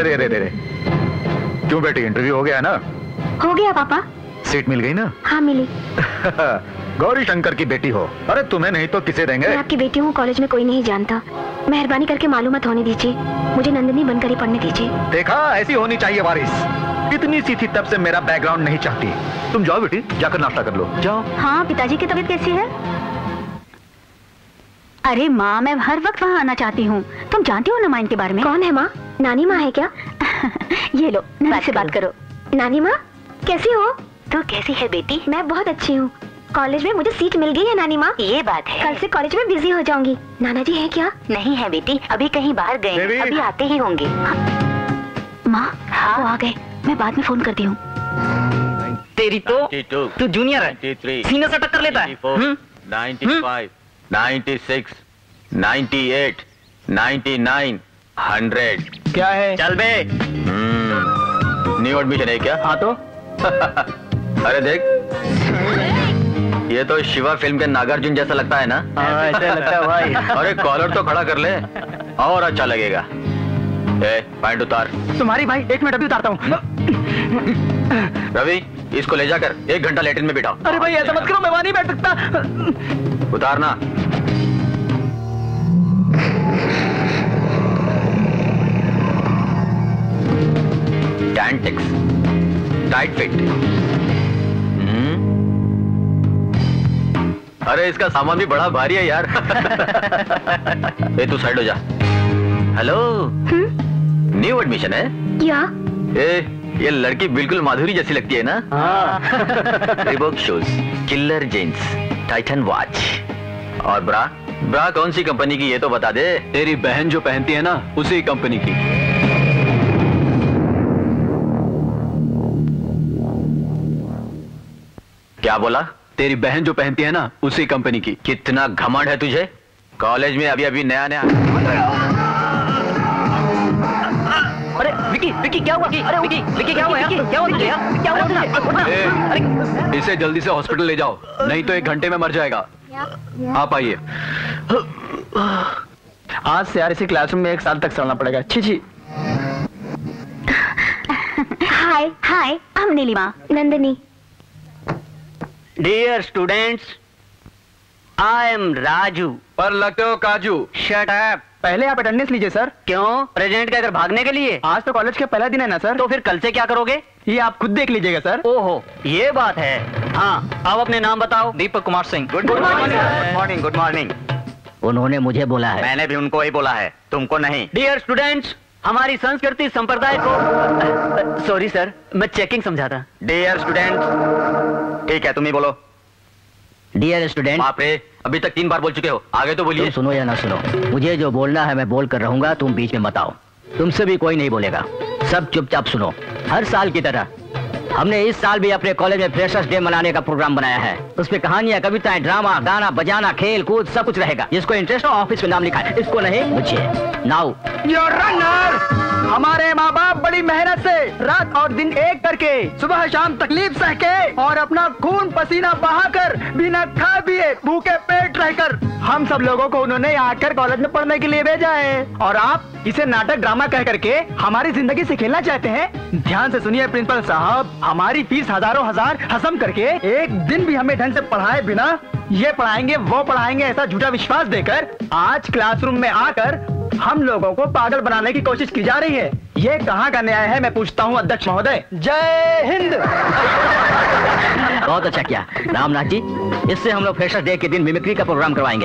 अरे अरे अरे, क्यों बेटी, इंटरव्यू हो गया ना? हो गया पापा। सीट मिल गई ना? हाँ मिली। गौरी शंकर की बेटी हो। अरे तुम्हें नहीं तो किसे देंगे? मैं आपकी बेटी हूँ, कॉलेज में कोई नहीं जानता। मेहरबानी करके मालूमात होने दीजिए, मुझे नंदिनी बनकर ही पढ़ने दीजिए। देखा, ऐसी होनी चाहिए वारिस। इतनी सी थी तब से मेरा बैकग्राउंड नहीं चाहती। तुम जाओ बेटी, जाकर नाश्ता कर लो, जाओ। हाँ, पिताजी की तबीयत कैसी है? अरे माँ, मैं हर वक्त वहाँ आना चाहती हूँ। तुम जानती हो ना माँ इनके बारे में? कौन है माँ? नानी माँ है क्या? ये लो, नानी से बात करो। नानी माँ, कैसी हो? तो कैसी है बेटी? मैं बहुत अच्छी हूँ। कॉलेज में मुझे सीट मिल गई है नानी माँ। ये बात है। कल से कॉलेज में बिजी हो जाऊंगी। नाना जी है क्या? नहीं है बेटी, अभी कहीं बाहर गए, अभी आते ही होंगे। माँ, हाँ वो आ गए, मैं बाद में फोन करती हूँ। तेरी तो तू जूनियर है, सीने से टक्कर लेता है। 95, 96, 98, 99, 100। क्या है? चल बे। न्यू एडमिशन है क्या? हाँ तो अरे देख, ये तो शिवा फिल्म के नागार्जुन जैसा लगता है ना? हाँ, ऐसा लगता है भाई। अरे कॉलर तो खड़ा कर ले और अच्छा लगेगा। पैंट उतार। तुम्हारी भाई, एक मिनट अभी उतारता हूँ। रवि, इसको ले जाकर 1 घंटा लेटिन में बिठाओ। अरे भाई ऐसा मत करो, मैं वहां नहीं बैठ सकता। उतारना। टैंटिक्स, टाइट फिट। अरे इसका सामान भी बड़ा भारी है यार। ए तू साइड हो जा। हेलो, न्यू एडमिशन है क्या? ये लड़की बिल्कुल माधुरी जैसी लगती है ना? Reebok shoes, killer jeans, Titan watch और ब्रा। ब्रा कौन सी कंपनी की ये तो बता दे। तेरी बहन जो पहनती है ना, उसी कंपनी की। क्या बोला? तेरी बहन जो पहनती है ना, उसी कंपनी की। कितना घमंड है तुझे? कॉलेज में अभी अभी नया नया। अरे विकी, विकी क्या हुआ? अरे विकी, विकी क्या हुआ यार? क्या हुआ तुझे यार? क्या हुआ तुझे? अरे इसे जल्दी से हॉस्पिटल ले जाओ, नहीं तो 1 घंटे में मर जाएगा। आप आइए। आज से यार इसी क्लासरूम में 1 साल तक चलना पड़ेगा। छी छी। हाय हाय, हम Neelima, Nandini. Dear students, I am Raju. पर लगते हो काजू। Shut up. पहले आप अटेंडेंस लीजिए सर। क्यों? प्रेजेंट का इधर भागने के लिए? आज तो कॉलेज का पहला दिन है ना सर। तो फिर कल से क्या करोगे? ये आप खुद देख लीजिएगा सर। ओहो, ये बात है। हाँ, अब अपने नाम बताओ। Deepak Kumar Singh. Good morning. Good morning. Good morning. उन्होंने मुझे बोला है। मैंने भी उनको ही बोला है, तुमको नहीं। डियर स्टूडेंट्स, हमारी संस्कृति संप्रदाय को। सॉरी सर, मैं चेकिंग समझा था। Dear student. ठीक है, तुम ही बोलो। Dear student. बाप रे, अभी तक 3 बार बोल चुके हो, आगे तो बोलिए। तुम सुनो या ना सुनो, मुझे जो बोलना है मैं बोल कर रहूंगा, तुम बीच में मत आओ। तुमसे भी कोई नहीं बोलेगा, सब चुपचाप सुनो। हर साल की तरह हमने इस साल भी अपने कॉलेज में फ्रेशर्स डे मनाने का प्रोग्राम बनाया है। उसमें कहानियां, कविताएं, ड्रामा, गाना, बजाना, खेल कूद सब कुछ रहेगा। जिसको इंटरेस्ट हो ऑफिस में नाम लिखा है, इसको नहीं मुझे। Now your runner. हमारे माँ बाप बड़ी मेहनत से रात और दिन एक करके, सुबह शाम तकलीफ सह के और अपना खून पसीना बहाकर, बिना खा पिए भूखे पेट रहकर हम सब लोगों को उन्होंने आकर कॉलेज में पढ़ने के लिए भेजा है। और आप इसे नाटक ड्रामा कह करके हमारी जिंदगी से खेलना चाहते हैं? ध्यान से सुनिए प्रिंसिपल साहब, हमारी फीस हजारों हजार हसम करके एक दिन भी हमें ढंग से पढ़ाए बिना ये पढ़ाएंगे वो पढ़ाएंगे ऐसा झूठा विश्वास देकर आज क्लासरूम में आकर हम लोगों को पागल बनाने की कोशिश की जा रही है। ये कहाँ का न्याय है, मैं पूछता हूँ अध्यक्ष महोदय। जय हिंद। बहुत अच्छा किया रामनाथ जी, इससे हम लोग फ्रेशर्स डे के दिन मिमिक्री का प्रोग्राम करवाएंगे।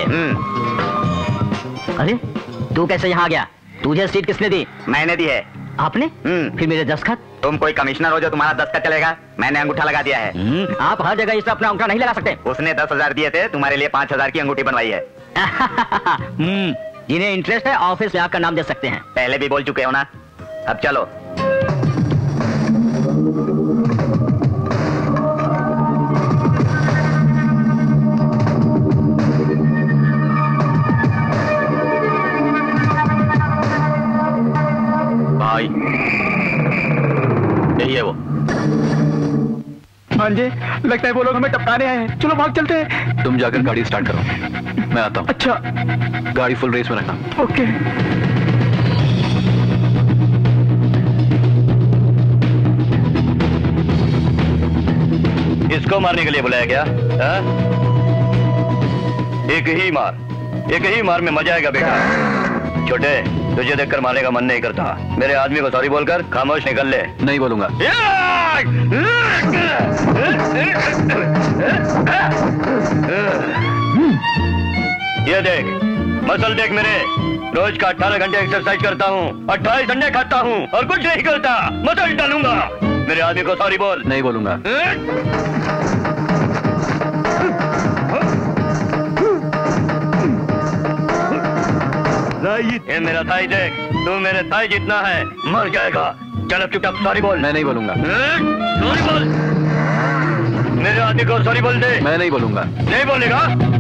अरे तू कैसे यहाँ आ गया? तुझे सीट किसने दी? मैंने दी है। आपने? फिर मेरे दस्तखत? तुम कोई कमिश्नर हो जो तुम्हारा दस्तखत चलेगा? मैंने अंगूठा लगा दिया है। आप हर जगह इस पर अपना अंगूठा नहीं लगा सकते। उसने 10,000 दिए थे, तुम्हारे लिए 5,000 की अंगूठी बनवाई है। जिन्हें इंटरेस्ट है ऑफिस में आपका नाम दे सकते हैं। पहले भी बोल चुके हो ना, अब चलो। भाई यही है वो। हाँ जी, लगता है वो लोग हमें टपकाने आए हैं। चलो भाग चलते हैं। तुम जाकर गाड़ी स्टार्ट करो, मैं आता हूँ। अच्छा, गाड़ी फुल रेस में रखना। ओके। इसको मारने के लिए बुलाया क्या? हा? एक ही मार में मजा आएगा बेटा। छोटे, तुझे देखकर मारने का मन नहीं करता। मेरे आदमी को सॉरी बोलकर खामोश निकल ले। नहीं बोलूंगा। ये देख, मसल देख मेरे। रोज का 18 घंटे एक्सरसाइज करता हूँ, 28 अंडे खाता हूँ और कुछ नहीं करता। मसल डालूंगा। मेरे आदमी को सॉरी बोल। नहीं बोलूंगा। ये मेरा थाई देख, तू मेरे थाई जितना है, मर जाएगा। चल अब चुपचाप सॉरी बोल। मैं नहीं बोलूंगा। सॉरी बोल। मेरे आदमी को सॉरी बोल दे। मैं नहीं बोलूंगा। नहीं बोलेगा?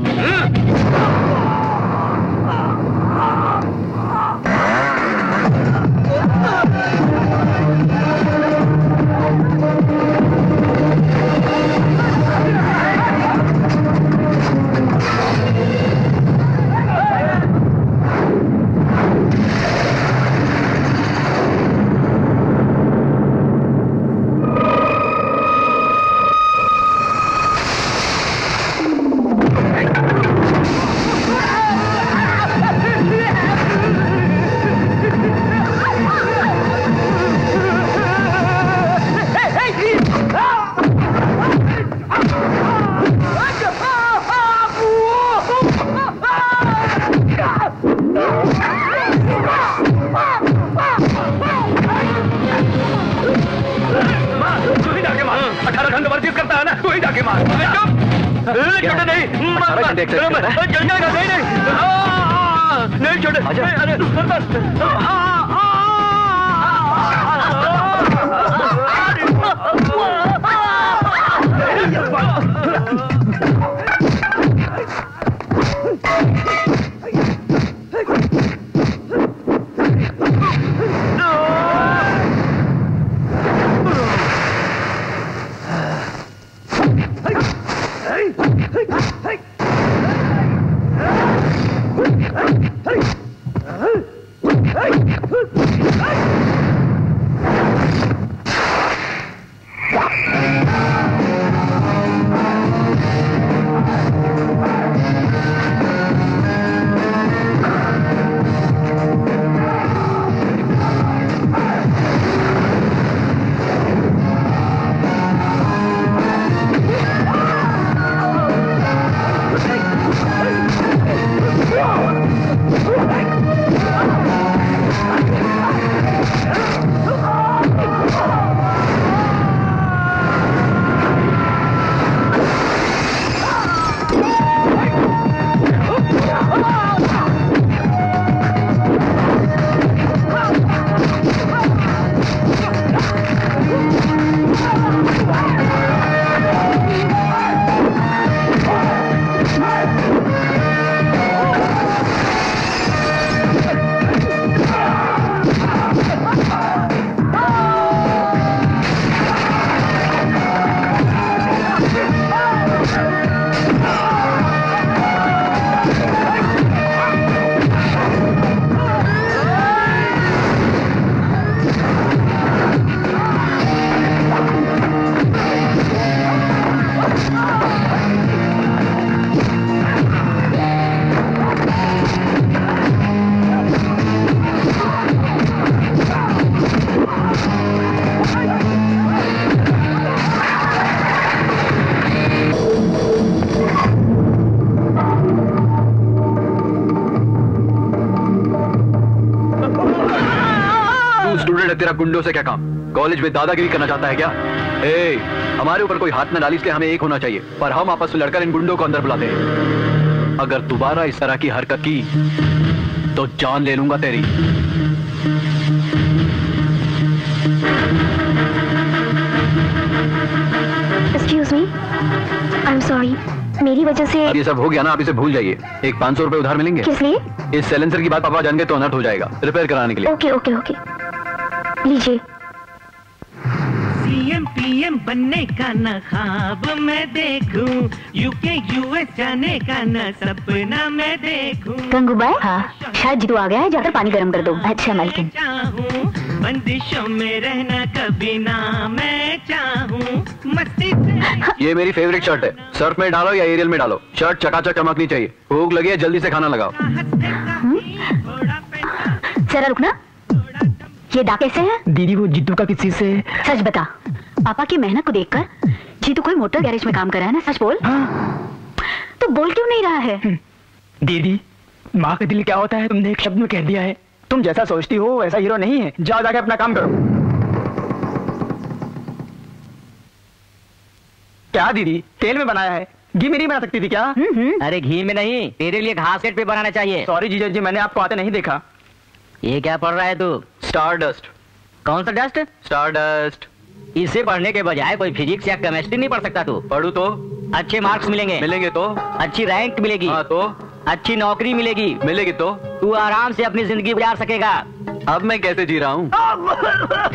तेरा गुंडों से क्या काम? कॉलेज में दादागिरी करना चाहता है क्या? हमारे ऊपर कोई हाथ न डाली, इसलिए हमें एक होना चाहिए, पर हम आपस में लड़कर इन गुंडों को अंदर बुलाते हैं। अगर दोबारा इस तरह की हरकत की तो जान ले लूंगा तेरी। Excuse me, I'm sorry, मेरी वजह से। अब ये सब हो गया ना, आप इसे भूल जाइए। एक 500 रुपए उधार मिलेंगे। किस लिए? इस साइलेंसर की बात पापा जान गए तो अनर्थ हो जाएगा, रिपेयर कराने के लिए। ओके ओके ओके, लीजिए। CM PM बनने का न ख्वाब मैं देखूं, UK US जाने का न सपना मैं देखूं। गंगूबाई, हाँ, शायद जितू आ गया है, जाकर पानी गर्म कर दो। अच्छा मालकिन। चाहूं बंदिशों में रहना कभी ना मैं चाहूं, मस्ती से। ये मेरी फेवरेट शर्ट है, सर्फ में डालो या एरियल में डालो, शर्ट चकाचक चमकनी चाहिए। भूख लगी है, जल्दी से खाना लगाओ। जरा रुकना, ये दाग कैसे है? दीदी वो जिद्दू का किसी से। सच बता, पापा की मेहनत को देखकर जीतू कोई मोटर गैरेज में काम कर रहा है ना? सच बोल। तो बोल क्यों नहीं रहा है? दीदी माँ का दिल क्या होता है तुमने एक शब्द में कह दिया है। तुम जैसा सोचती हो वैसा हीरो नहीं है। जाओ जाके अपना काम करो। क्या दीदी तेल में बनाया है, घी में नहीं बना सकती थी क्या? अरे घी में नहीं, तेरे लिए घास सेट पे बनाना चाहिए। सॉरी जीजा जी, मैंने आपको आते नहीं देखा। ये क्या पढ़ रहा है तू? Star dust. कौन सा डस्ट? Star dust. इसे पढ़ने के बजाय कोई फिजिक्स या केमिस्ट्री नहीं पढ़ सकता तू? पढ़ू तो अच्छे मार्क्स मिलेंगे। मिलेंगे तो अच्छी रैंक मिलेगी। हाँ तो अच्छी नौकरी मिलेगी। मिलेगी तो तू आराम से अपनी जिंदगी गुजार सकेगा। अब मैं कैसे जी रहा हूँ?